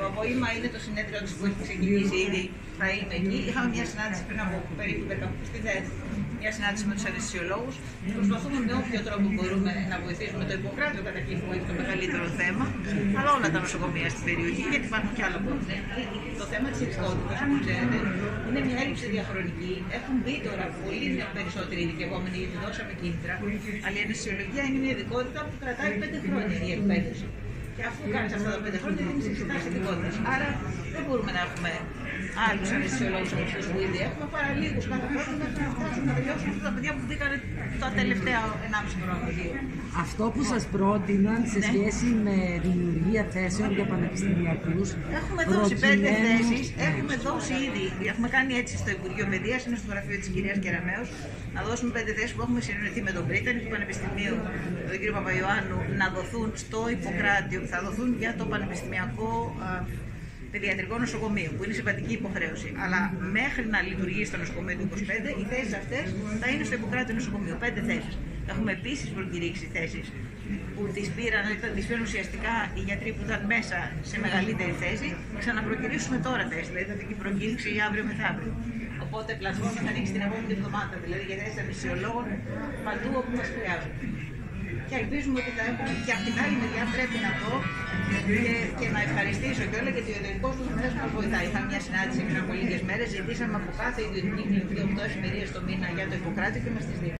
Το απόγευμα είναι το συνέδριο της που έχει ξεκινήσει ήδη. Θα είμαι εκεί. Είχαμε μια συνάντηση πριν από περίπου 10 στιγμές, μια συνάντηση με τους αναισθησιολόγους. Προσπαθούμε με όποιο τρόπο μπορούμε να βοηθήσουμε το Ιπποκράτιο καταρχήν που έχει το μεγαλύτερο θέμα, αλλά όλα τα νοσοκομεία στην περιοχή, γιατί υπάρχουν κι άλλα που έχουν. Το θέμα της ειδικότητας, όπως ξέρετε, είναι μια έλλειψη διαχρονική. Έχουν μπει τώρα πολύ περισσότεροι ειδικευόμενοι, γιατί δώσαμε κίνητρα. Αλλά η αναισθησιολογία είναι μια ειδικότητα που κρατάει 5 χρόνια η εκπαίδευση. Και αφού κάνει αυτά τα 5 χρόνια, δεν εξετάσει ειδικότητα. Άρα δεν μπορούμε να έχουμε άλλους αναισθησιολόγους από αυτούς που ήδη έχουμε, παρά λίγους κάθε χρόνο μέχρι να φτάσουμε να τελειώσουμε αυτά τα παιδιά που μπήκαν τα τελευταία 1,5 χρόνια. Αυτό που σας πρότειναν σε σχέση με δημιουργία θέσεων για πανεπιστημιακούς. Έχουμε δώσει 5 θέσεις, έχουμε δώσει ήδη, έχουμε κάνει έτσι στο Υπουργείο Παιδείας, είναι στο γραφείο της κυρίας Κεραμέως, να δώσουμε 5 θέσεις που έχουμε συνεννοηθεί με τον πρίτανη του Πανεπιστημίου, τον κύριο Παπαϊωάννου, να δοθούν στο Ιπποκράτιο, θα δοθούν για το Πανεπιστημιακό Παιδιατρικό Νοσοκομείο, που είναι συμβατική υποχρέωση. Αλλά μέχρι να λειτουργήσει το νοσοκομείο του 25, οι θέσεις αυτές θα είναι στο Ιπποκράτιο Νοσοκομείο. 5 θέσεις. Έχουμε επίσης προκηρύξει θέσεις που τις πήραν ουσιαστικά οι γιατροί που ήταν μέσα σε μεγαλύτερη θέση. Ξαναπροκηρύσουμε τώρα θέσεις, δηλαδή θα την προκήρυξη για αύριο μεθαύριο. Οπότε πλατφόρμα θα ανοίξει την επόμενη εβδομάδα, δηλαδή για θέσεις αναισθησιολόγων παντού όπου μας χρειάζονται. Και ελπίζουμε ότι θα έχουμε και από την άλλη μεριά, πρέπει να πω και να ευχαριστήσω και όλα, γιατί ο ιδιωτικός του τομέας μας βοηθάει. Είχαμε μια συνάντηση πριν από λίγες μέρες, ζητήσαμε από κάθε ιδιωτική κλινική 8 εφημερίες το μήνα για το Ιπποκράτιο και μας τις δίνει.